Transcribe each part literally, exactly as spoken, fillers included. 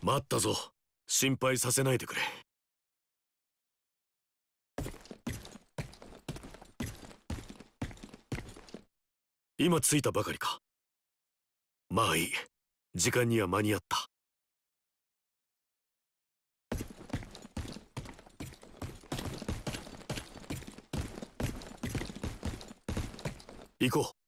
待ったぞ。心配させないでくれ。今着いたばかりか。まあいい。時間には間に合った。行こう。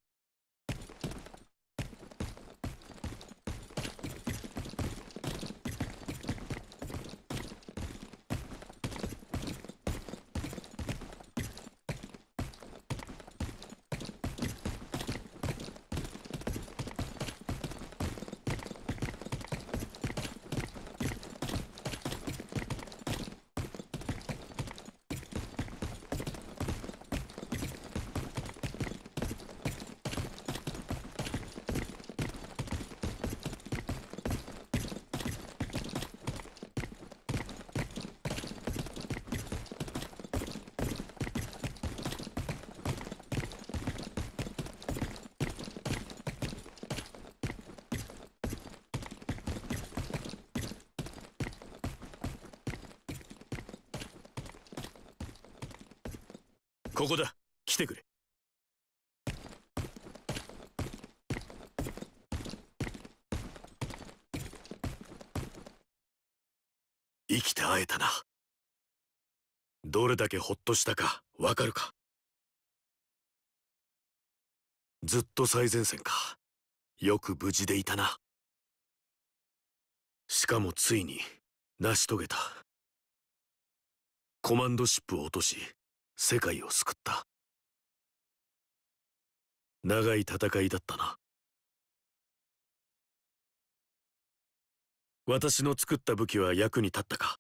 ここだ。来てくれ。生きて会えたな。どれだけほっとしたかわかるか。ずっと最前線か。よく無事でいたな。しかもついに成し遂げた。コマンドシップを落とし世界を救った。長い戦いだったな。私の作った武器は役に立ったか。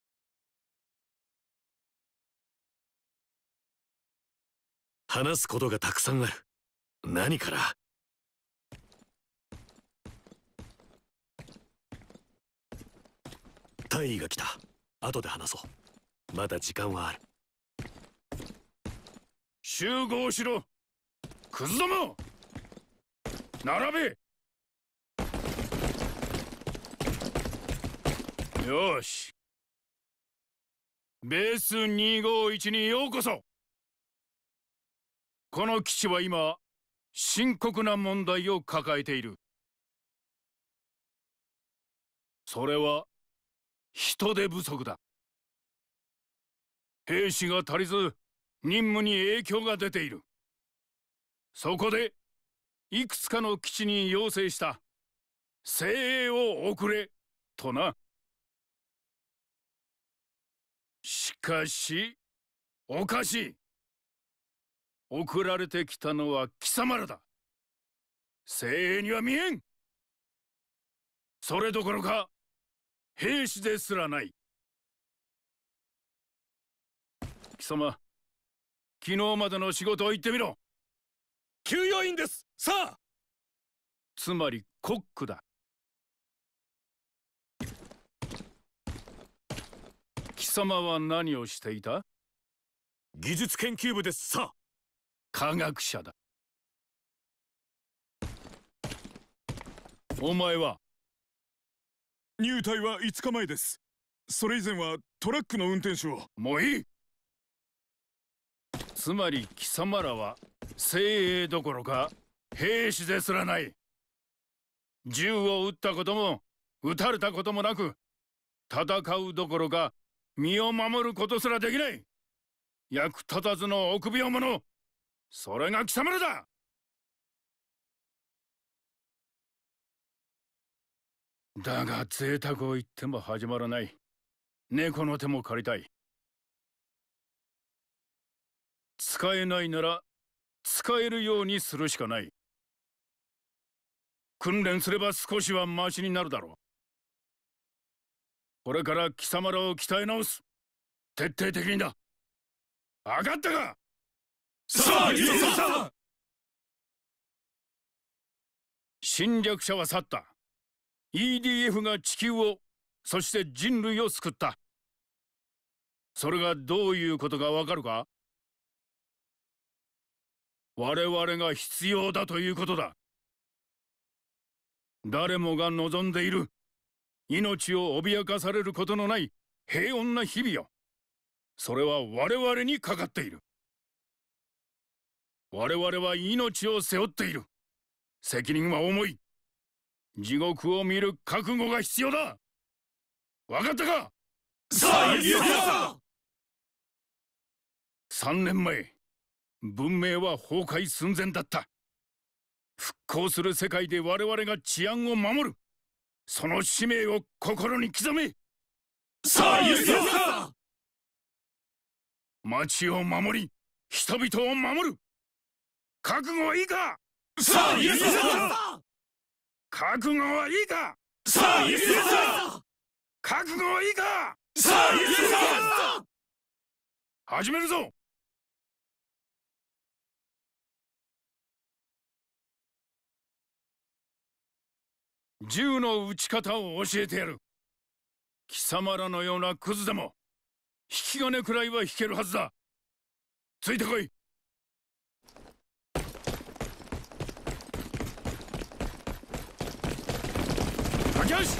話すことがたくさんある。何から。大尉が来た。後で話そう。まだ時間はある。 集合しろ、クズども。並べ。よし。ベースにごいちにようこそ。この基地は今深刻な問題を抱えている。それは人手不足だ。兵士が足りず任務に影響が出ている。そこでいくつかの基地に要請した。精鋭を送れとな。しかしおかしい。送られてきたのは貴様らだ。精鋭には見えん。それどころか兵士ですらない。貴様、昨日までの仕事を言ってみろ。 給養員です。さあ。 つまりコックだ。貴様は何をしていた？ 技術研究部です。さあ。 科学者だ。お前は？ 入隊はいつかまえです。それ以前はトラックの運転手を。 もういい。つまり貴様らは精鋭どころか兵士ですらない。銃を撃ったことも撃たれたこともなく、戦うどころか身を守ることすらできない役立たずの臆病者。それが貴様らだ。だが贅沢を言っても始まらない。猫の手も借りたい。使えないなら使えるようにするしかない。訓練すれば少しはマシになるだろう。これから貴様らを鍛え直す。徹底的にだ。分かったか？ さあ、いいぞ。 侵略者は去った。 イーディーエフ が地球を、そして人類を救った。それがどういうことかわかるか？我々が必要だということだ。誰もが望んでいる命を脅かされることのない平穏な日々よ。それは我々にかかっている。我々は命を背負っている。責任は重い。地獄を見る覚悟が必要だ。分かったか？ さあ、イエスだ！ 三年前、文明は崩壊寸前だった。復興する世界で我々が治安を守る。その使命を心に刻め。 さあ、イエスだ！ 町を守り、人々を守る。覚悟はいいか？ さあ、イエスだ！ 覚悟はいいか？ さあ、イエスだ！ 覚悟はいいか？ さあ、イエスだ！ 始めるぞ！銃の撃ち方を教えてやる。貴様らのようなクズでも引き金くらいは引けるはずだ。ついてこい。駆け足！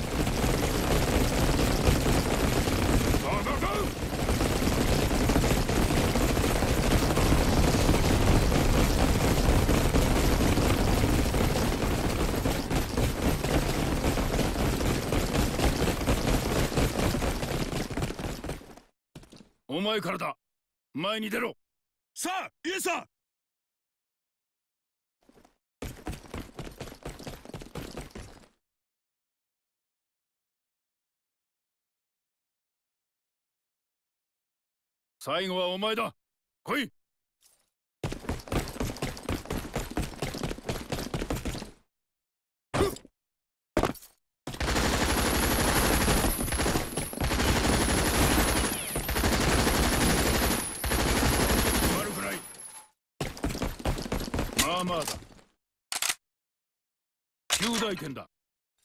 ゴーゴーゴー！お前からだ。前に出ろ。 さあ、イエスだ！ 最後はお前だ。来い。悪くない。まあまあだ。及第点だ。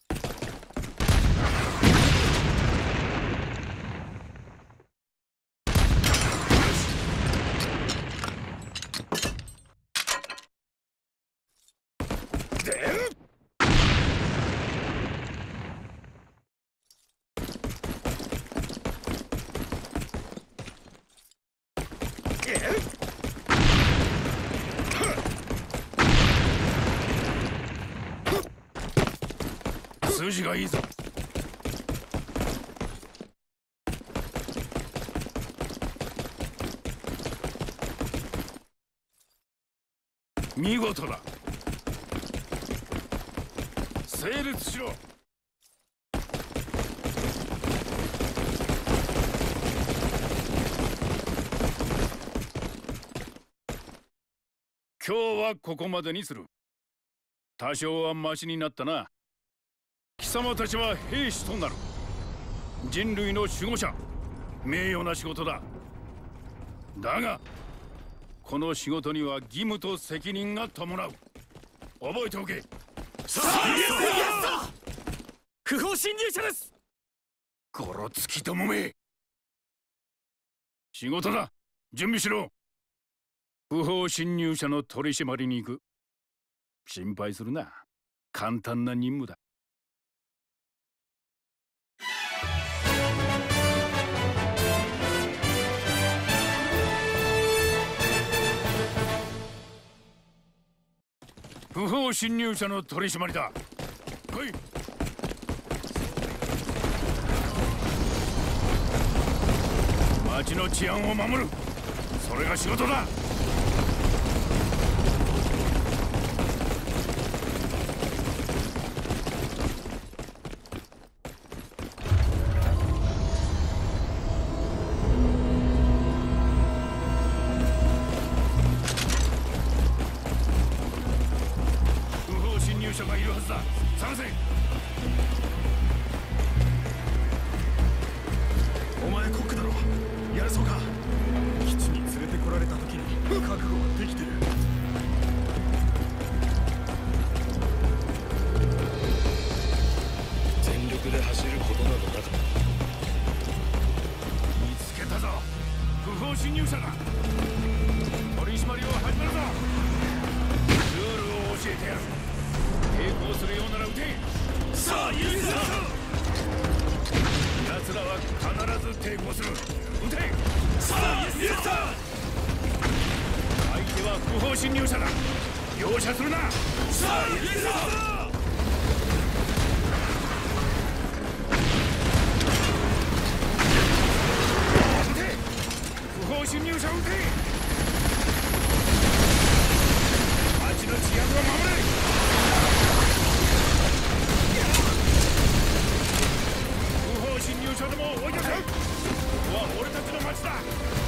筋がいいぞ。見事だ。整列しろ。今日はここまでにする。多少はマシになったな。貴様たちは兵士となる。人類の守護者。名誉な仕事だ。だがこの仕事には義務と責任が伴う。覚えておけ。 さあ、イエスだ！不法侵入者です！ ゴロつきどもめ。仕事だ。準備しろ。不法侵入者の取り締まりに行く。心配するな。簡単な任務だ。不法侵入者の取り締まりだ。来い。町の治安を守る。それが仕事だ。がいるはずだ。探せ。 お前コックだろ。やるそうか。 基地に連れてこられた時に抵抗する。撃て。 さあイエス。 相手は不法侵入者だ。容赦するな。 さあイエス。 撃て。不法侵入者を撃て。町の治安を守れ。不法侵入者どもを追い出せ。ここは俺たちの町だ。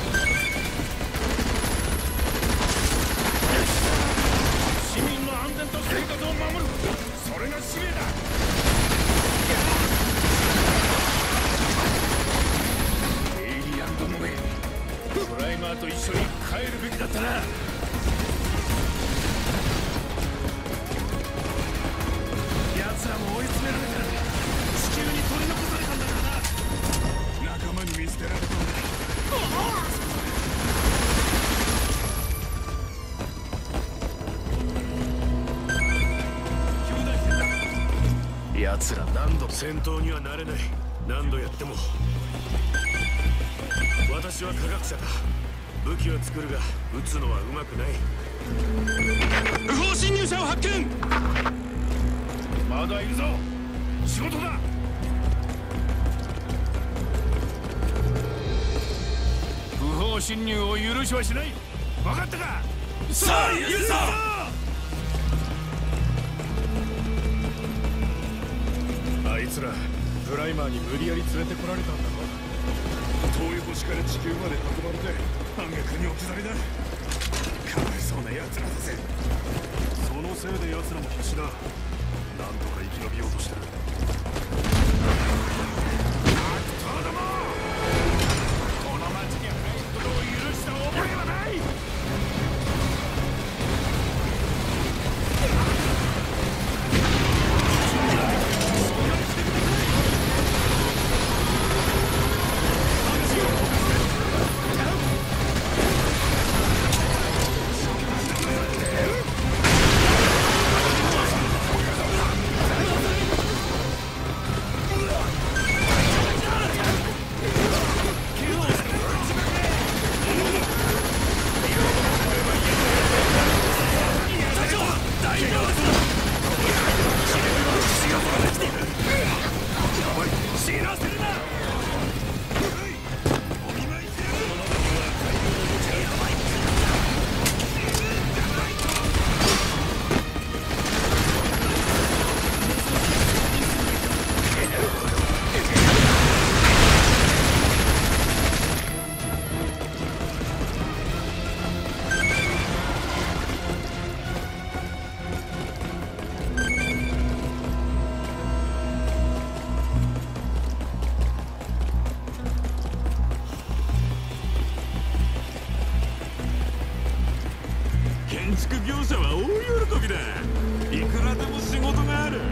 市民の安全と生活を守る、それが使命だ。エイリアンどもめ、プライマーと一緒に帰るべきだったな。奴らも追い詰められた。地球に取り残されたんだからな。 仲間に見捨てられたんだ。 奴ら何度戦闘にはなれない。何度やっても。私は科学者だ。武器は作るが撃つのはうまくない。不法侵入者を発見。 まだいるぞ。仕事だ。不法侵入を許しはしない。分かったか。 さあイエス。 あいつらプライマーに無理やり連れてこられたんだろ。遠い星から地球まで運ばれて反逆に置き去りだ。かわいそうな奴らだぜ。 そのせいで奴らも必死だ。なんとか生き延びようとしてる。 ども、この町に入ることを許した覚えはない。 建築業者は大喜びだ。いくらでも仕事がある。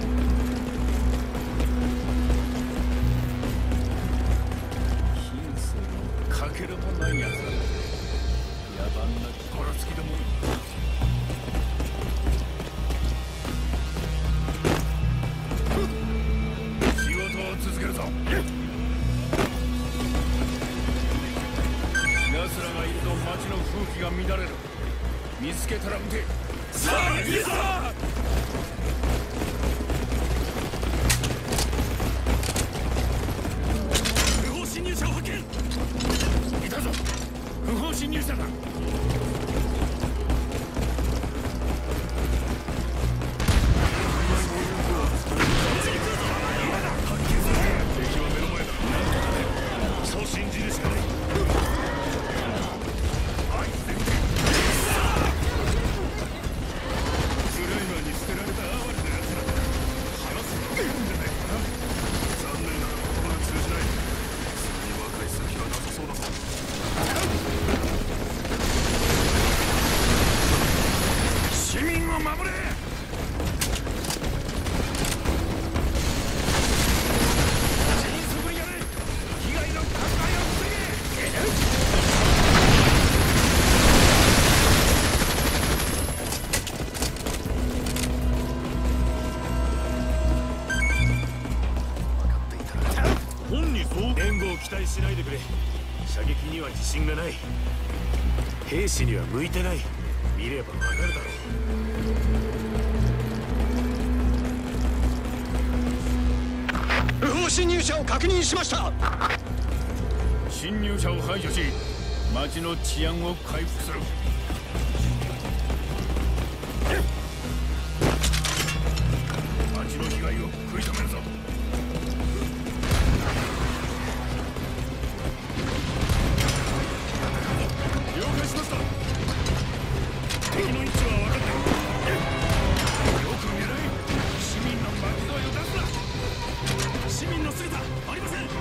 金銭のかけらもないやつだ。野蛮な心つきども。仕事を続けるぞ。奴らがいると街の風紀が乱れる。見つけたら撃て。 さあイエス。不法侵入者を発見。 いたぞ。不法侵入者だ。 敵は目の前だ。そう信じるしかない。 あいつで撃て。 プライマーに捨てられた哀れな奴らだ。話すのがいいんじゃないかな。 残念ながら言葉が通じない。すぐに和解する気はなさそうだぞ。 しないでくれ。射撃には自信がない。兵士には向いてない。見ればわかるだろう。不法侵入者を確認しました。 侵入者を排除し、町の治安を回復する。町の被害を食い止めるぞ。了解しました。敵の位置は分かってる。よく狙い、市民の巻き添えを出すな。市民の姿ありません。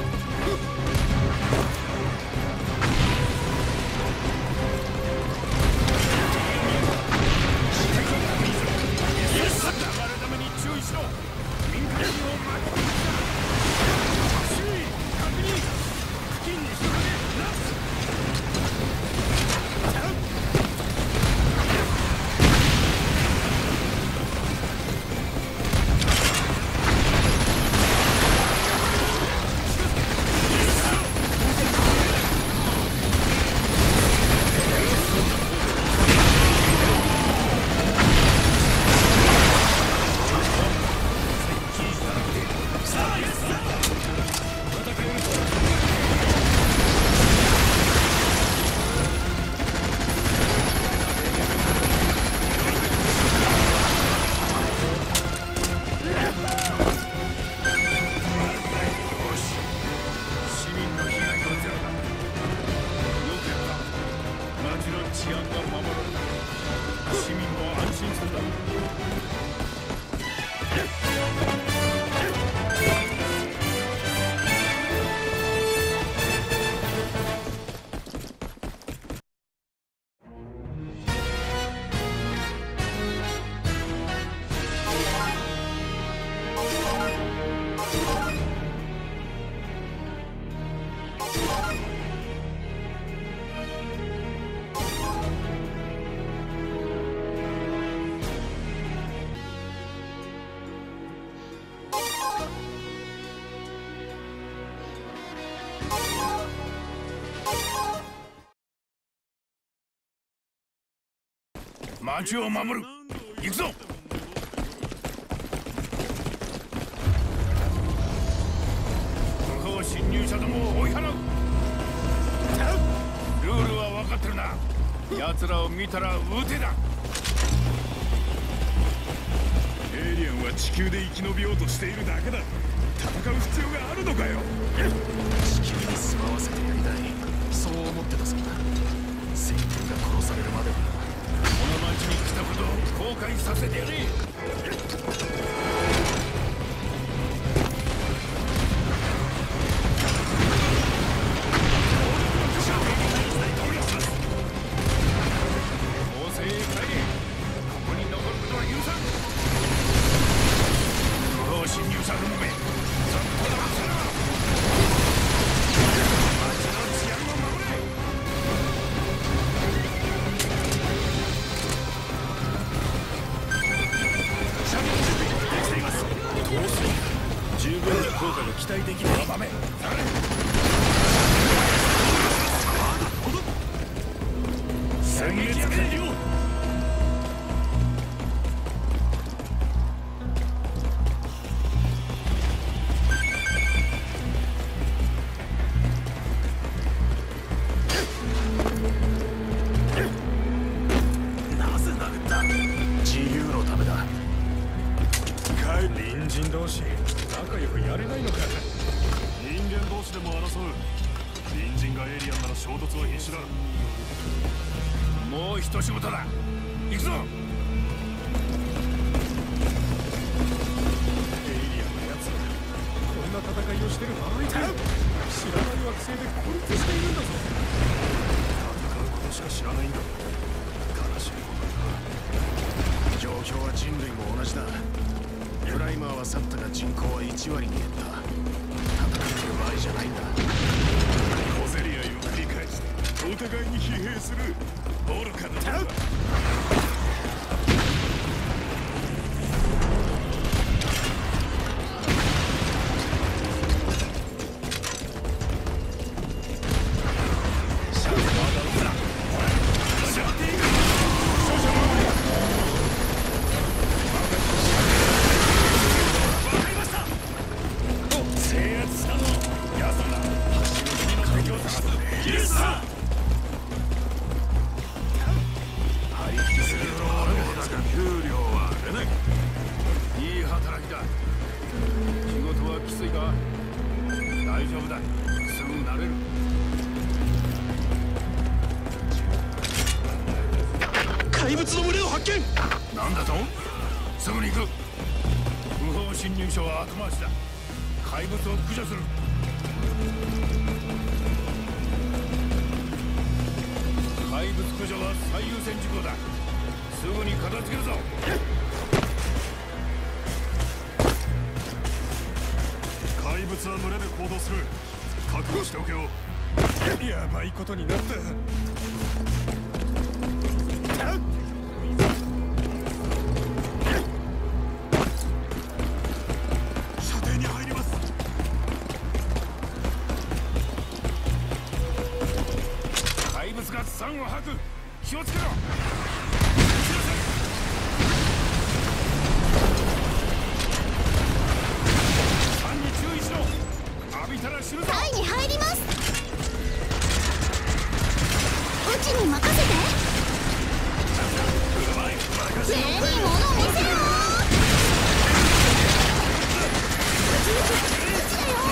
町を守る。行くぞ。不法侵入者どもを追い払う。ルールは分かってるな。奴らを見たら撃てだ。 エイリアンは地球で生き延びようとしているだけだ。戦う必要があるのかよ。 地球に住まわせてやりたい、そう思ってたそうだ。戦友が殺されるまでは。 この町に来たことを後悔させてやれ。期待できない場面。先月完了。なぜ殴った？自由のためだ。 隣人同士仲良くやれないのか。 人間同士でも争う。隣人がエイリアンなら衝突は必至だ。 もう一仕事だ。行くぞ。 エイリアンのやつらこんな戦いをしてる場合か。知らない惑星で孤立しているんだぞ。 戦うことしか知らないんだ。悲しいことだ。状況は人類も同じだ。プライマーは去ったが人口はいち割に減った。戦ってる場合じゃないんだ。 小競り合いを繰り返してお互いに疲弊する愚かなものだ。 なれる。 怪物の群れを発見。 なんだと？すぐに行く。不法侵入者は後回しだ。怪物を駆除する。怪物駆除は最優先事項だ。すぐに片付けるぞ。 怪物は群れで行動する。覚悟しておけよ。やばいことになった。射程に入ります。 怪物が酸を吐く。気をつけろ。酸に注意しろ。浴びたら死ぬぞ。 隊に入ります。うちに任せて。目に物を見せろ。うちうちうちだよ。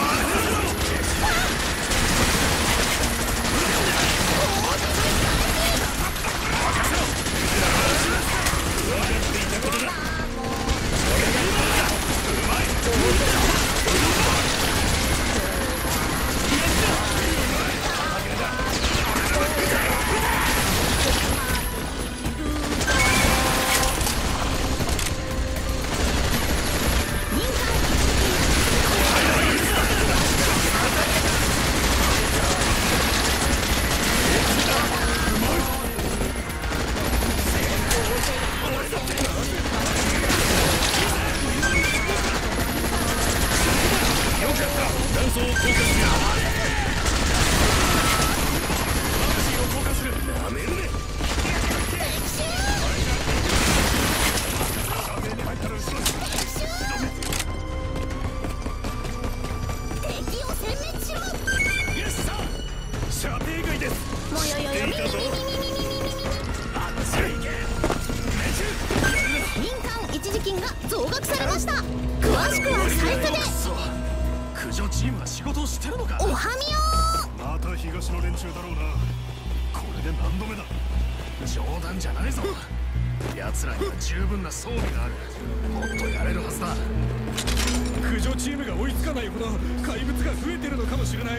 奴らには十分な装備がある。もっとやれるはずだ。 駆除チームが追いつかないほど怪物が増えてるのかもしれない。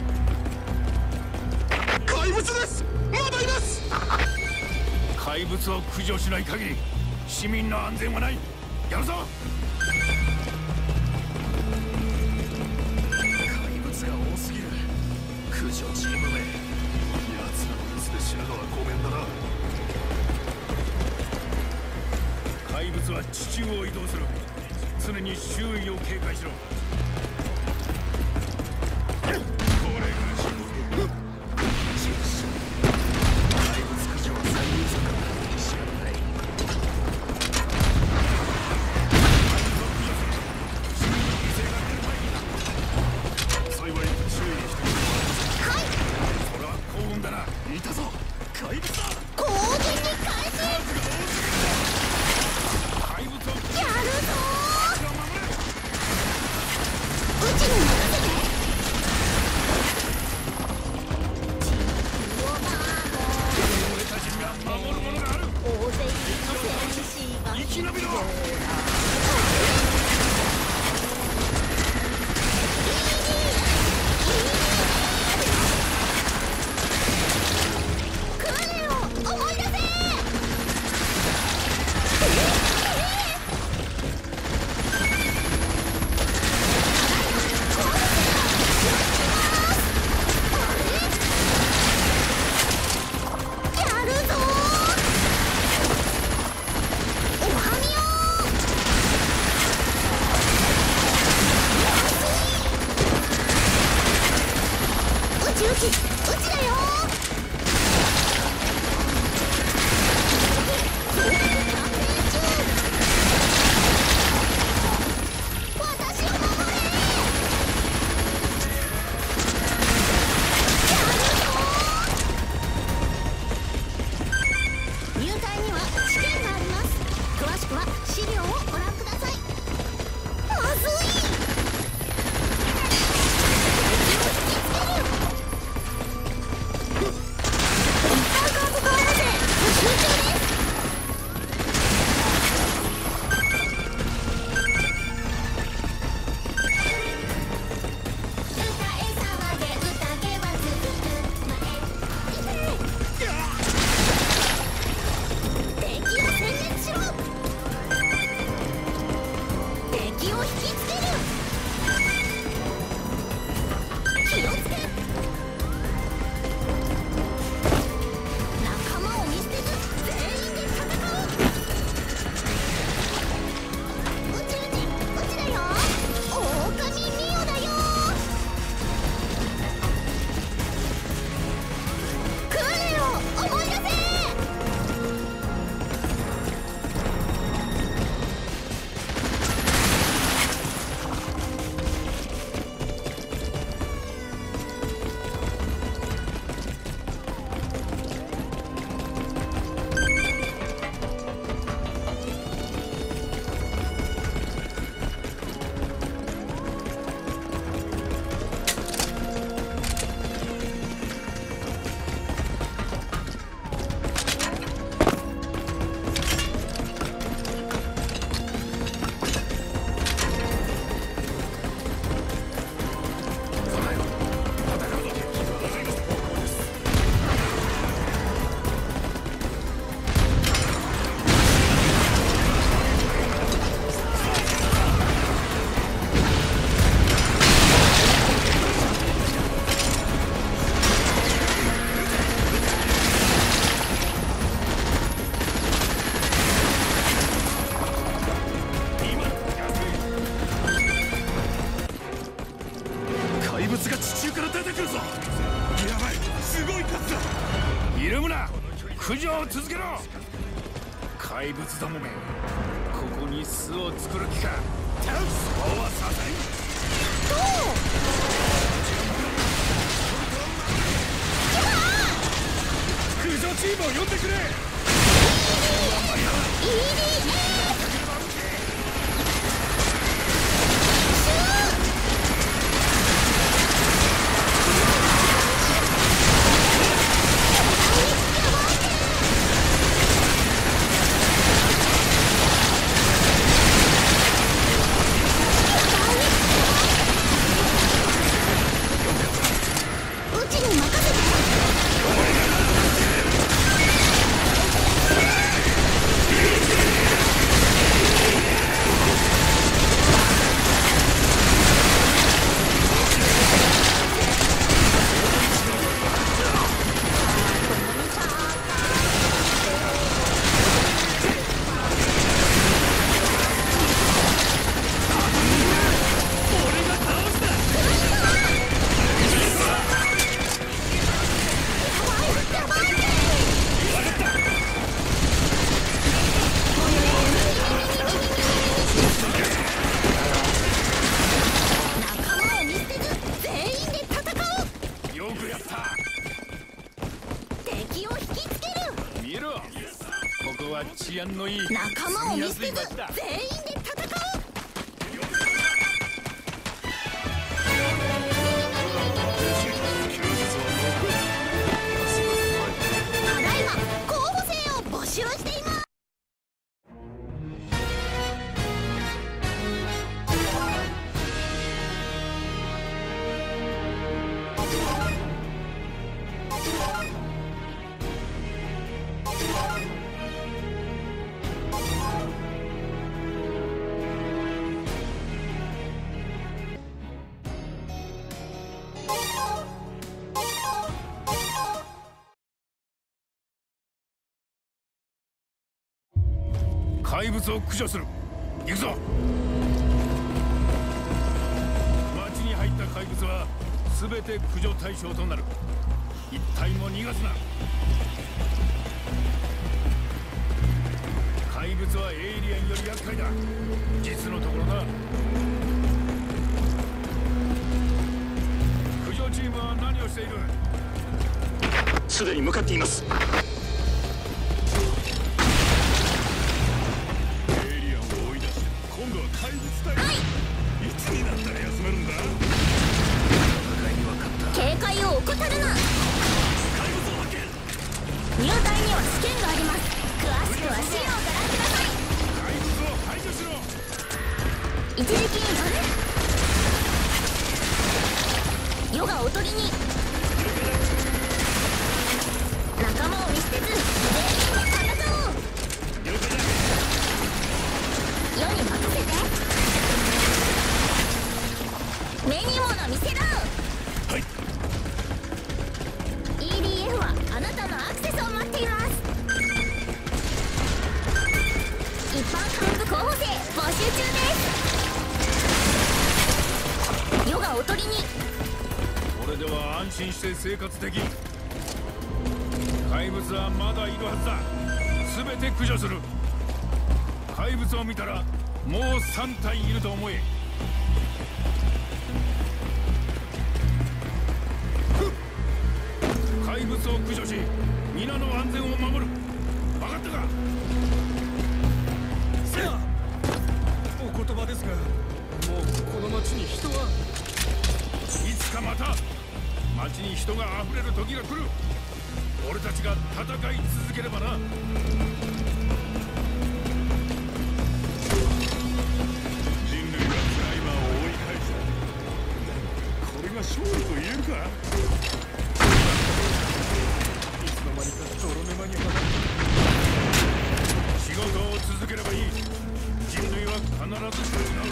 怪物です。まだいます。 怪物を駆除しない限り市民の安全はない。やるぞ。 怪物が多すぎる。駆除チームめ、奴らのミスで死ぬのはごめんだな。 怪物は地中を移動する。常に周囲を警戒しろ。これが仕事。 怪物駆除は最優先だ。知らない。市民の犠牲が出る前に。幸い注意してくれ。 はい。 それは幸運だな。 いたぞ。怪物だ。 攻撃開始。 怪物をやるぞ。うちに任せて。 俺たちには守るものがある。 大勢の戦士が生き延びろ。 訓練を思い出せ。うちだよ。私を守れ。入隊には試験があります。詳しくは資料をご覧ください。まずい。敵を引きつける。 な。駆除を続けろ。怪物どもめ、ここに巣を作る気か。そうはさせん。駆除チームを呼んでくれ。 イーディーエー治安のいい仲間を見捨てず全員で戦う。ただいま候補生を募集しています。 怪物を駆除する。行くぞ。町に入った怪物は全て駆除対象となる。一体も逃がすな。怪物はエイリアンより厄介だ。実のところな。駆除チームは何をしている？ すでに向かっています。 怪物隊、はい、いつになったら休めるんだ。 警戒を怠るな。 怪物を発見。 入隊には試験があります。詳しくは資料をご覧ください。 怪物を排除しろ。 一時金ドル。世がおとりに。仲間を見捨てず全員で戦おう。世に任せて。目にもの見せろ。 はい。 イーディーエフ はあなたのアクセスを待っています。一般幹部候補生募集中です。世がおとりに。 これでは安心して生活できん。怪物はまだいるはずだ。全て駆除する。怪物を見たらもうさん体いると思え。怪物を駆除し皆の安全を守る。分かったか？ せや。お言葉ですが、もうこの町に人は。 いつかまた町に人があふれる時が来る。俺たちが戦い続ければな。 勝利と言えるか。いつの間にか泥沼にはまる。 仕事を続ければいい。人類は必ず強くなる。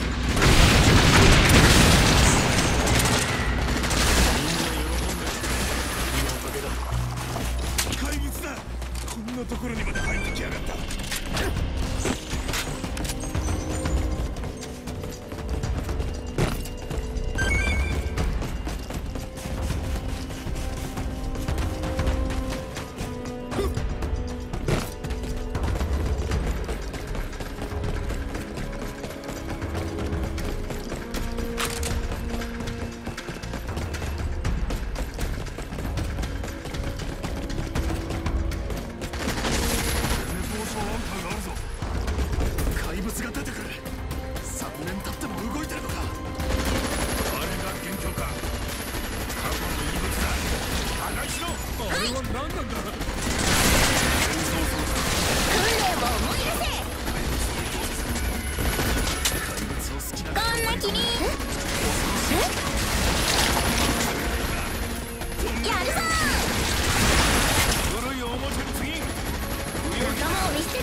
みんな喜んで君のおかげだ。 怪物だ。こんなところにまで入ってきやがった。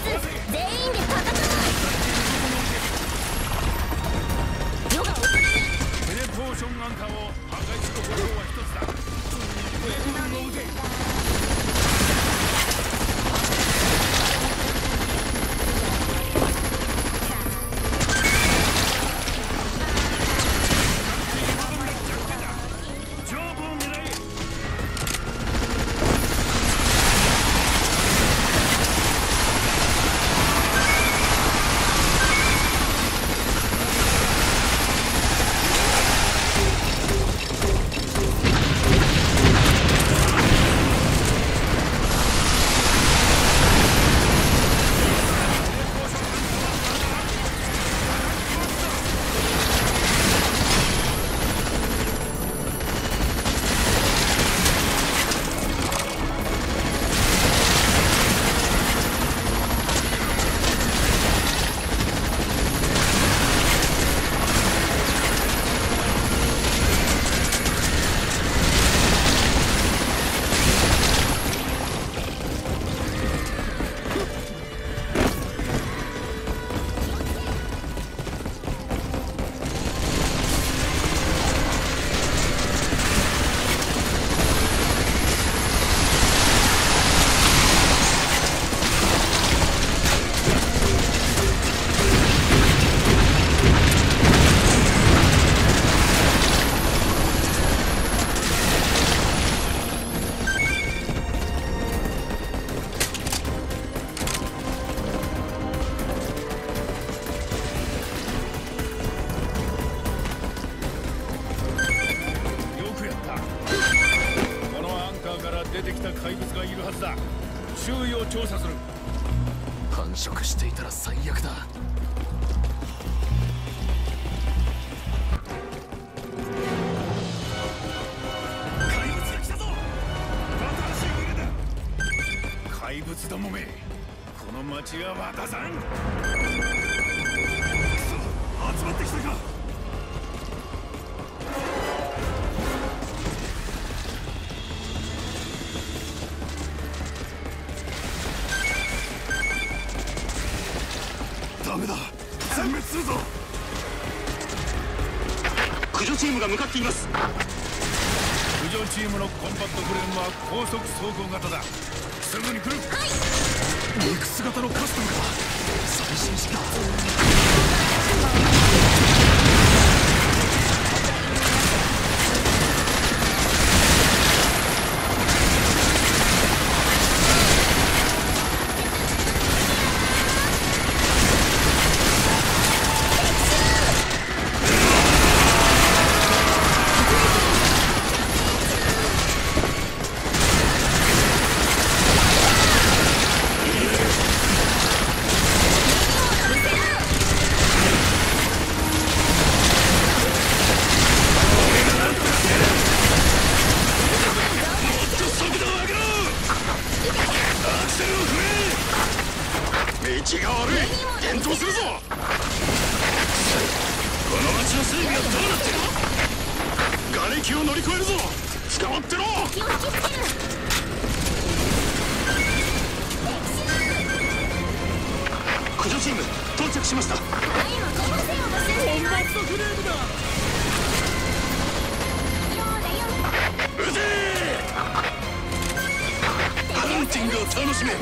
全員で戦う。世が遅れる。 テレポーションアンカーを破壊する方法は一つだ。援軍を撃て。出てきた怪物がいるはずだ。周囲を調査する。 繁殖していたら最悪だ。 怪物が来たぞ。新しい群れだ。 怪物どもめ、この町は渡さん。 くそ、集まってきたか。ダメだ、全滅するぞ。 駆除チームが向かっています。 駆除チームのコンバットフレームは高速走行型だ。すぐに来る。 はい。 肉姿のカスタムか。最新式だ。 道が悪い。転倒するぞ。この町の整備はどうなってる。瓦礫を乗り越えるぞ。捕まってろ。 気を引きつける。 駆除チーム到着しました。 今飛ばせようとしてる。 コンバットフレームだ。 撃てー。ハンティングを楽しめ。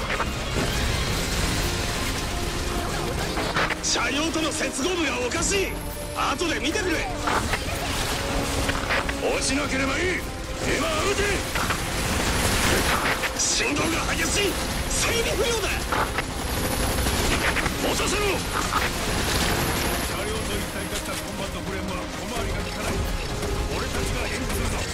車両との接合部がおかしい。後で見てくれ。落ちなければいい。今撃て。振動が激しい。整備不良だ。落とせろ。 車両と一体化したコンバットフレームは小回りが利かない。俺たちが援護するぞ。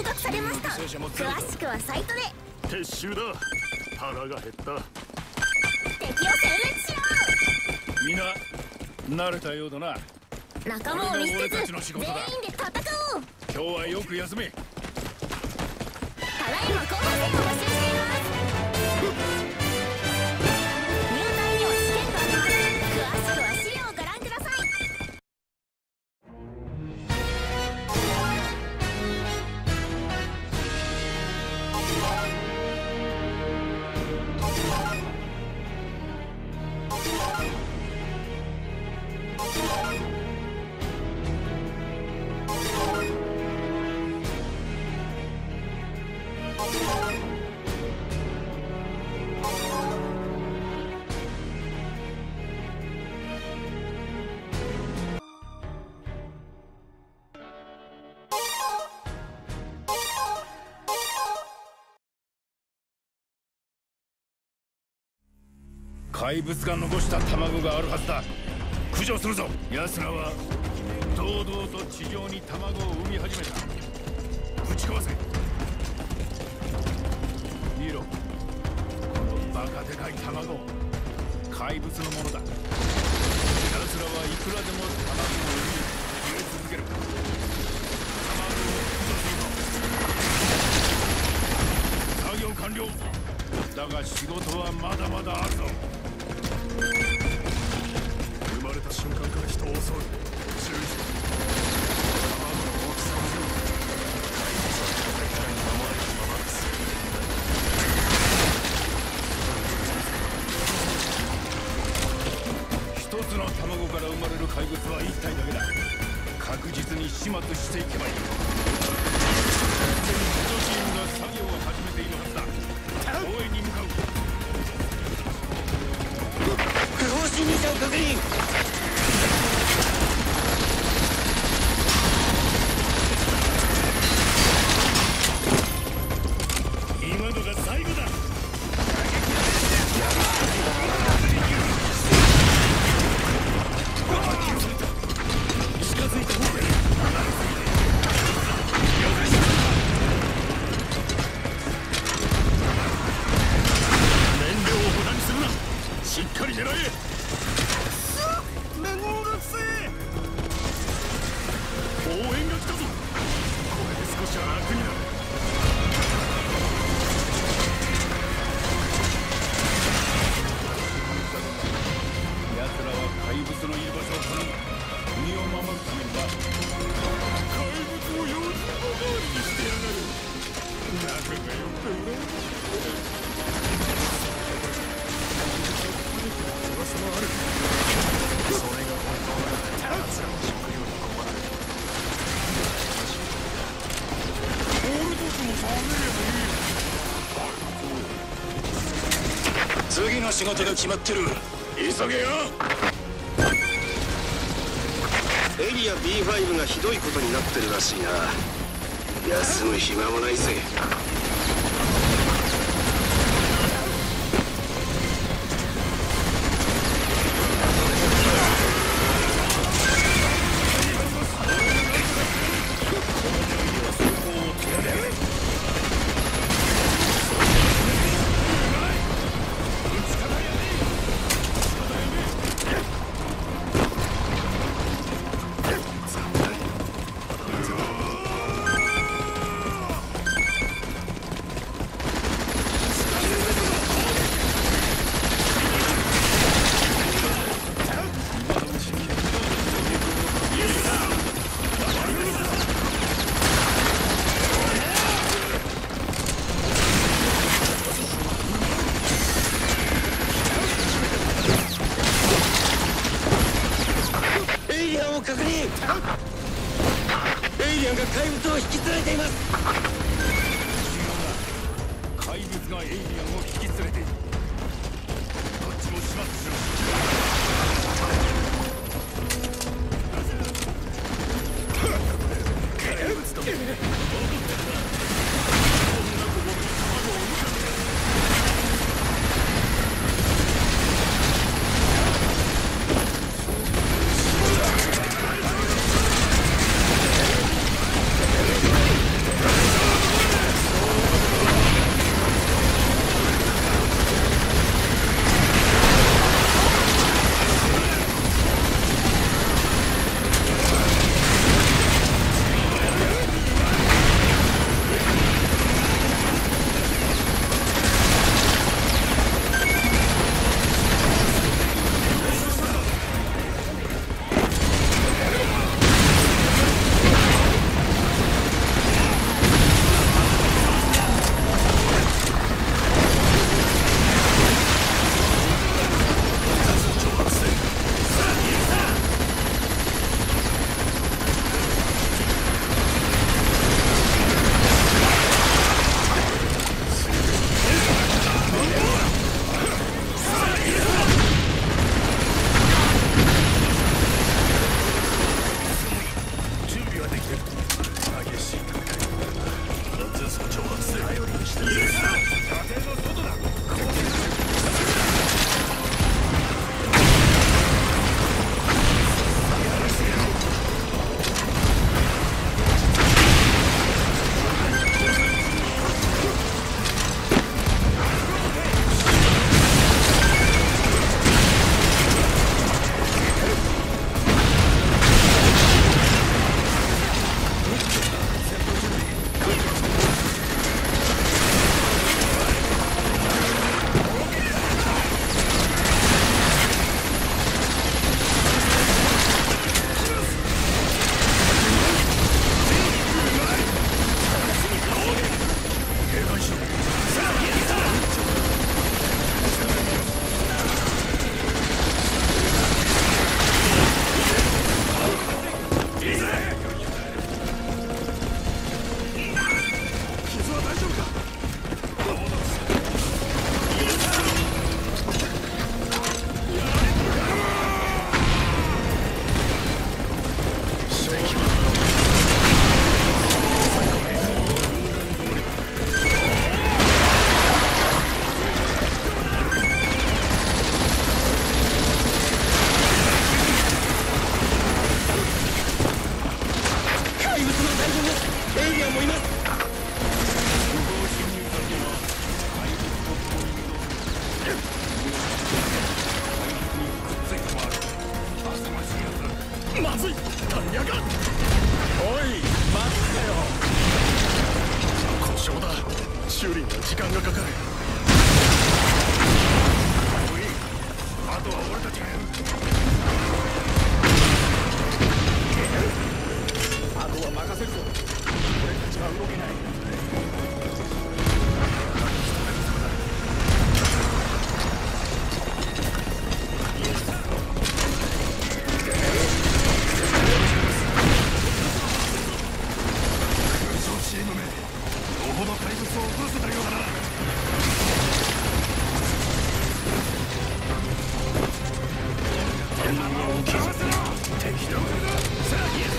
昇格されました。詳しくはサイトで。 撤収だ。腹が減った。 敵を殲滅しろ。 皆慣れたようだな。 仲間を見捨てず全員で戦おう。 今日はよく休め。 ただいま候補生を募集しています。入隊には試験があります。詳しくは資料をご覧ください。 怪物が残した卵があるはずだ。駆除するぞ。奴らは堂々と地上に卵を産み始めた。ぶち壊せ。見ろ、このバカでかい卵、怪物のものだ。奴らはいくらでも卵を産み増え続ける。卵を駆除するぞ。作業完了だが仕事はまだまだあるぞ。 生まれた瞬間から人を襲う。注意しろ。卵の大きさにより怪物は絶対に守られるままです。 一つの卵から生まれる怪物は一体だけだ。確実に始末していけばいい。すでに駆除チームが作業を始めているはずだ。応援に向かう。 不法侵入者を確認。 今のが最後だ。近づいた方がいい。燃料を無駄にするな。しっかり狙え。面王がくせえ。応援が来たぞ。これで少しは楽になる。 奴らは怪物のいる場所を好む。国を守るためには怪物を用心ばかりにしてやがる。仲が良くて羨ましい。 噂もある。それが本当なら奴らは食料に困られる。 俺たちも食べればいい。 次の仕事が決まってる。急げよ。 エリア ビーファイブ がひどいことになってるらしいな。休む暇もないぜ。確認。エイリアンが怪物を引き連れています。 怪物がエイリアンを引き連れている。こっちも始末しろ。怪物とエイリアンが怪物を引き連れています。 リアンもいます。 まずい、タイヤが。 おい、待ったよ。 故障だ。修理には時間がかかる。 あとは俺たちがやる。 あとは任せるぞ。俺たちは動けない。 チーム名、よほど怪物を怒らせたようだな。天皇が起きる。敵だ。さあ、やった。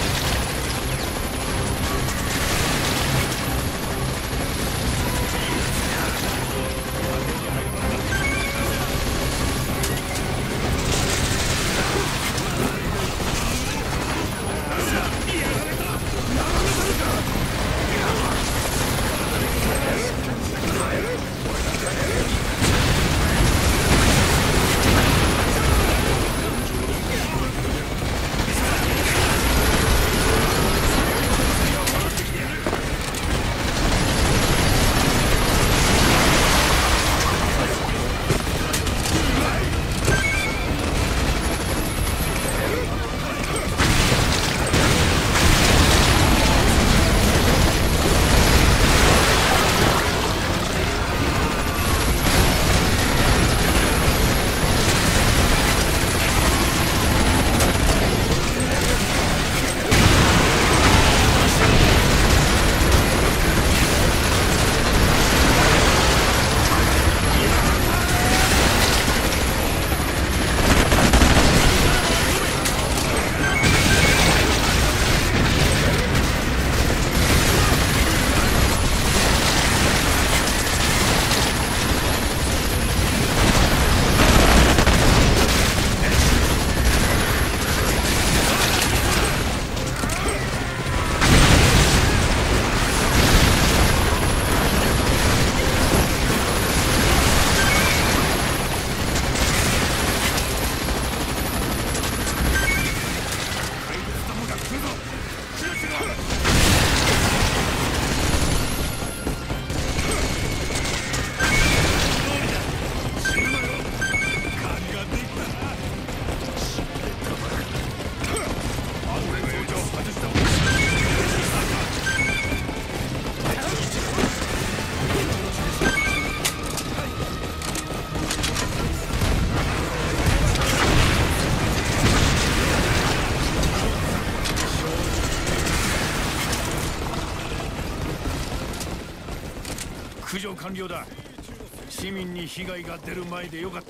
駆除完了だ。市民に被害が出る前でよかった。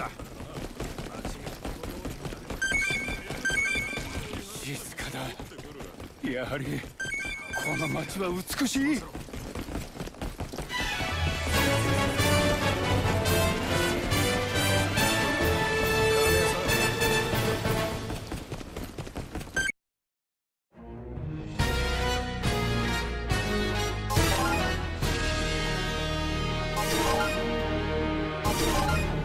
静かだ。やはりこの町は美しい。 you